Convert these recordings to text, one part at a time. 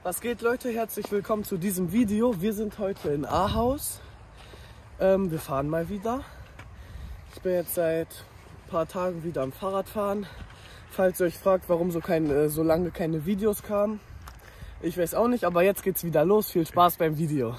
Was geht, Leute? Herzlich willkommen zu diesem Video. Wir sind heute in Ahaus. Wir fahren mal wieder. Ich bin jetzt seit ein paar Tagen wieder am Fahrradfahren. Falls ihr euch fragt, warum so lange keine Videos kamen. Ich weiß auch nicht, aber jetzt geht's wieder los. Viel Spaß beim Video.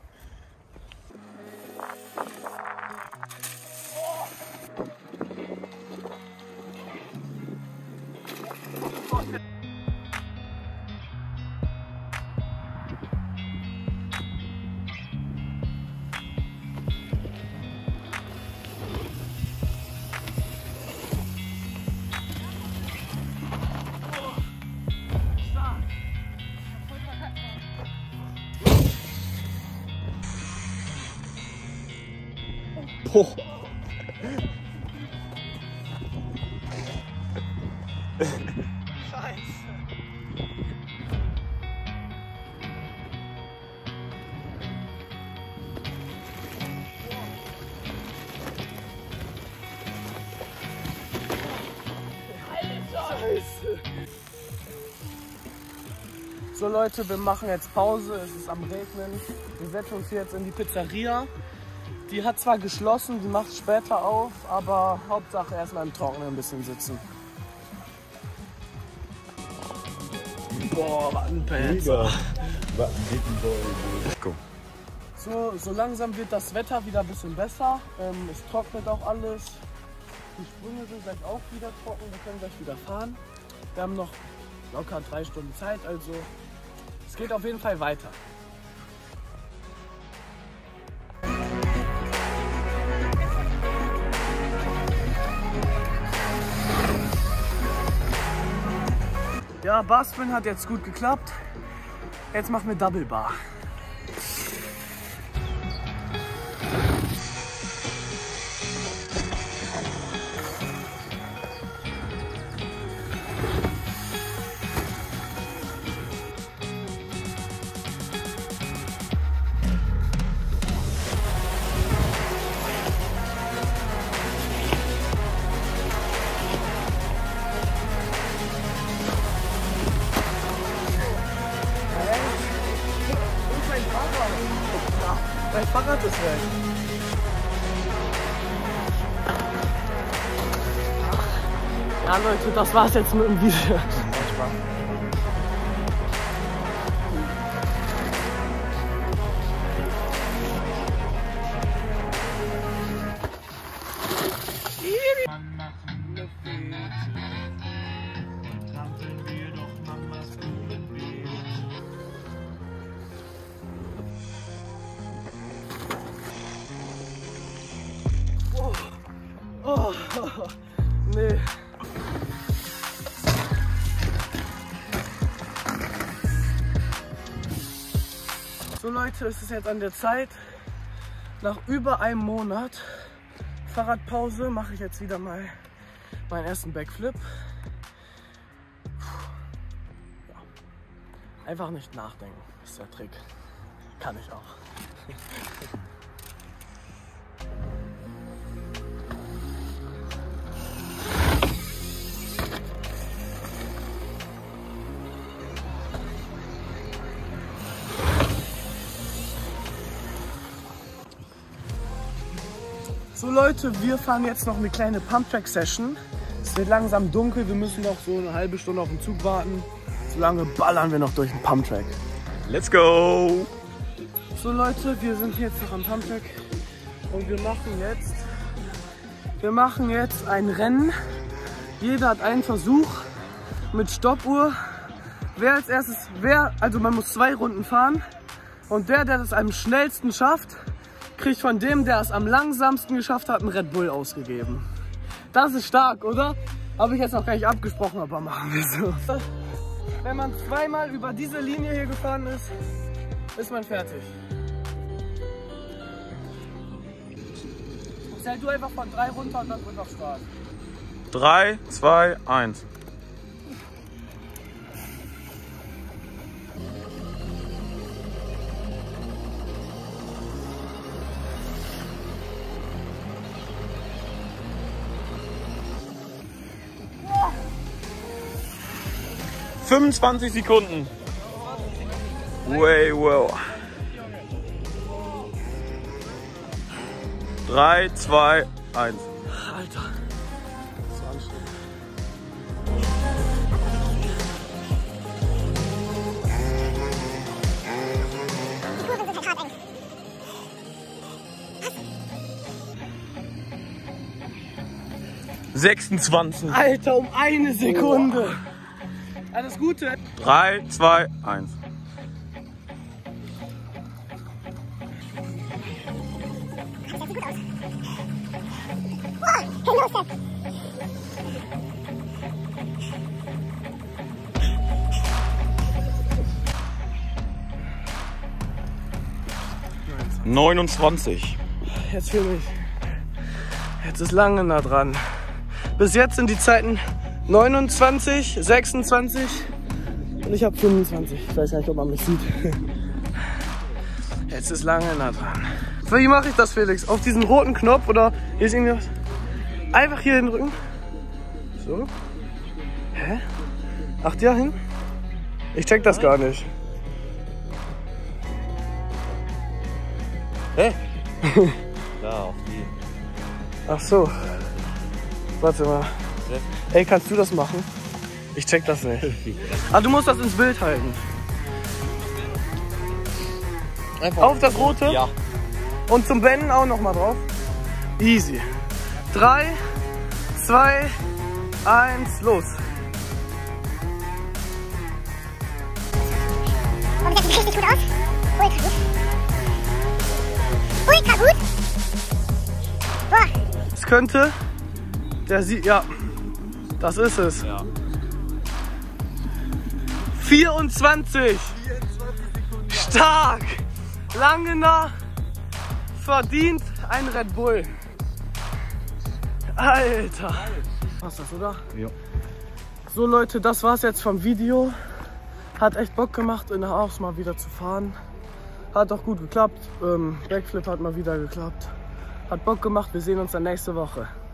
Boah. Scheiße. So Leute, wir machen jetzt Pause, es ist am Regnen. Wir setzen uns jetzt in die Pizzeria. Die hat zwar geschlossen, die macht später auf, aber Hauptsache erstmal im Trockenen ein bisschen sitzen. Boah, Wattenpelzer. So langsam wird das Wetter wieder ein bisschen besser. Es trocknet auch alles. Die Sprünge sind gleich auch wieder trocken, wir können gleich wieder fahren. Wir haben noch locker 3 Stunden Zeit, also es geht auf jeden Fall weiter. Ja, Barspin hat jetzt gut geklappt. Jetzt machen wir Double Bar. Dein Fahrrad ist weg. Ja Leute, das war's jetzt mit dem Video. Oh, nee. So Leute, es ist jetzt an der Zeit. Nach über einem Monat Fahrradpause mache ich jetzt wieder mal meinen ersten Backflip. Ja. Einfach nicht nachdenken, ist der Trick. Kann ich auch. So Leute, wir fahren jetzt noch eine kleine Pumptrack-Session. Es wird langsam dunkel, wir müssen noch so eine halbe Stunde auf den Zug warten. So lange ballern wir noch durch den Pumptrack. Let's go! So Leute, wir sind jetzt noch am Pumptrack und wir machen jetzt ein Rennen. Jeder hat einen Versuch mit Stoppuhr. Also man muss 2 Runden fahren und der das am schnellsten schafft, kriegt von dem, der es am langsamsten geschafft hat, einen Red Bull ausgegeben. Das ist stark, oder? Habe ich jetzt noch gar nicht abgesprochen, aber machen wir so. Wenn man 2-mal über diese Linie hier gefahren ist, ist man fertig. Zähl du einfach von 3 runter und dann drück auf Start. 3, 2, 1. Ja. 25 Sekunden. Way well. 3, 2, 1. Alter. Das war anstrengend. Oh. 26. Alter, um eine Sekunde. Alles Gute. 3, 2, 1. Ja. 29. Jetzt für mich. Jetzt ist lange nah dran. Bis jetzt sind die Zeiten 29, 26 und ich habe 25. Ich weiß gar nicht, ob man mich sieht. Jetzt ist lange nah dran. Wie mache ich das, Felix? Auf diesen roten Knopf oder hier ist irgendwas? Einfach hier hindrücken. So. Hä? Ach, da hin? Ich check das gar nicht. Hä? Da, auf die. Ach so. Warte mal. Ey, kannst du das machen? Ich check das nicht. Ah, du musst das ins Bild halten. Einfach auf das rote? Ja. Und zum Wenden auch noch mal drauf. Easy. 3, 2, 1, los. Und das sieht richtig gut aus. Ultra gut. Ultra gut. Boah. Es könnte, der sieht, ja, das ist es. Ja. 24. Stark. Langener verdient ein Red Bull. Alter. Passt das, oder? Ja. So Leute, das war's jetzt vom Video. Hat echt Bock gemacht, in der Aarhus mal wieder zu fahren. Hat auch gut geklappt. Backflip hat mal wieder geklappt. Hat Bock gemacht. Wir sehen uns dann nächste Woche.